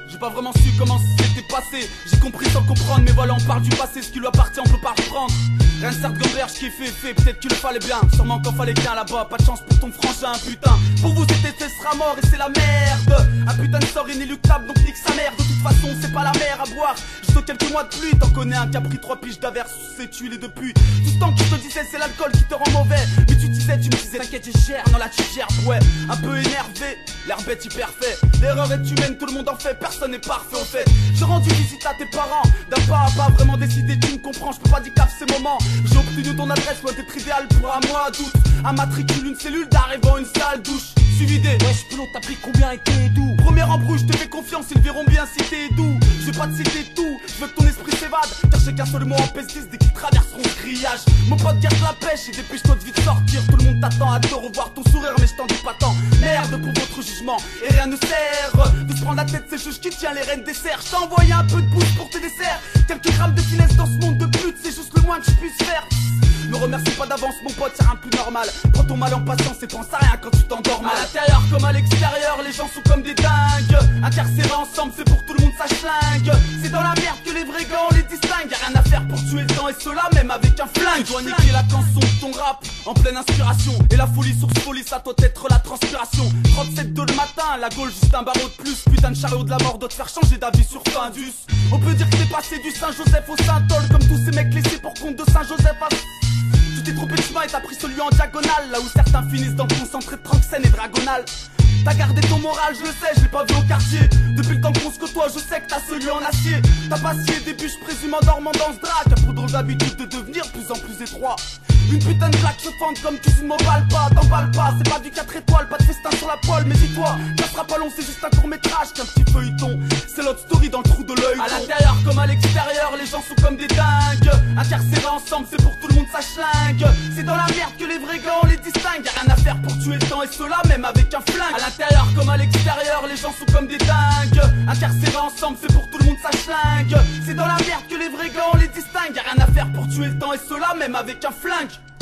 J'ai pas vraiment su comment c'était passé. J'ai compris sans comprendre, mais voilà on parle du passé. Ce qui lui appartient on peut pas reprendre. Rien de certes gamberge qui est fait, peut-être qu'il le fallait bien. Sûrement qu'en fallait qu'un là-bas, pas de chance pour ton frangin, putain. Pour vous c'était ce sera mort et c'est la merde. Un putain de sort inéluctable donc nique sa mère. De toute façon c'est pas la mer à boire. Juste quelques mois de pluie, t'en connais un qui a pris 3 piges d'averse sous ses tuiles et depuis. Tout ce temps que je te disais c'est l'alcool qui te rend mauvais. Mais tu me disais t'inquiète j'ai cher, non là tu gères, ouais. Un peu énervé, l'air bête hyper fait. L'erreur est humaine, tout le monde en fait, personne n'est parfait au fait. J'ai rendu visite à tes parents, d'un pas à pas vraiment décidé, tu me comprends, je peux pas dire qu'à ces moments. J'ai obtenu ton adresse, loin d'être idéal pour un mois d'août. Un matricule, une cellule d'arrivant, une salle douche. Suivi des wesh pelot, t'as pris combien et t'es d'où? Premier embrouille, je te fais confiance, ils verront bien si t'es doux. Je vais pas te citer tout, je veux que ton esprit s'évade. Car j'ai qu'un seul mot en pèse-10 dès qu'ils traverseront le grillage. Mon pote garde la pêche et dépêche-toi de vite sortir. Tout le monde t'attend à te revoir ton sourire, mais je t'en dis pas tant. Merde pour votre jugement, et rien ne sert de se prendre la tête, c'est juge qui tient les rênes des serres. Je t'ai envoyé un peu de bouffe pour tes desserts. Quelques grammes de finesse dans ce monde de pute, c'est juste le moins que je puisse faire. Me remercie pas d'avance mon pote, y'a rien de plus normal. Prends ton mal en patience et pense à rien quand tu t'endors mal. À l'intérieur comme à l'extérieur, les gens sont comme des dingues. Incarcérés ensemble, c'est pour tout le monde ça schlingue. C'est dans la merde que les vrais gars on les distingue. Y'a rien à faire pour tuer le temps et cela même avec un flingue. Tu dois niquer la canson de ton rap en pleine inspiration. Et la folie sur ce folie, ça doit être la transpiration. 37-2 le matin, la Gaule juste un barreau de plus. Putain de chariot de la mort doit te faire changer d'avis sur Findus. On peut dire que t'es passé du Saint-Joseph au Saint-Ol, comme tous ces mecs laissés pour compte de Saint-Joseph à... Tu t'es trompé de chemin et t'as pris celui en diagonale. Là où certains finissent dans le concentré de Tranxène et Dragonal. T'as gardé ton moral, je le sais, je l'ai pas vu au quartier. Depuis le temps qu'on se côtoie, je sais que t'as celui en acier. T'as pas scié des bûches, présume en dormant dans ce drap. T'as pour drôle d'habitude de devenir de plus en plus étroit. Une putain de plaque se fente comme tu ne m'emballes pas, t'emballes pas. C'est pas du 4 étoiles, pas de festin sur la poêle. Mais dis-toi, ça sera pas long, c'est juste un court métrage qu'un petit feuilleton. C'est l'autre story dans le trou de l'œil. À l'intérieur comme à l'extérieur, les gens sont comme des dingues. Incarcérés ensemble, c'est pour tout le monde ça schlingue. C'est dans la merde que les vrais gars on les distingue. Y'a rien à faire pour tuer le temps et cela même avec un flingue. À l'intérieur comme à l'extérieur, les gens sont comme des dingues. Incarcérés ensemble, c'est pour tout le monde ça schlingue. C'est dans la merde que les vrais gars on les distingue. Y'a rien à faire pour tuer le temps et cela même avec un flingue.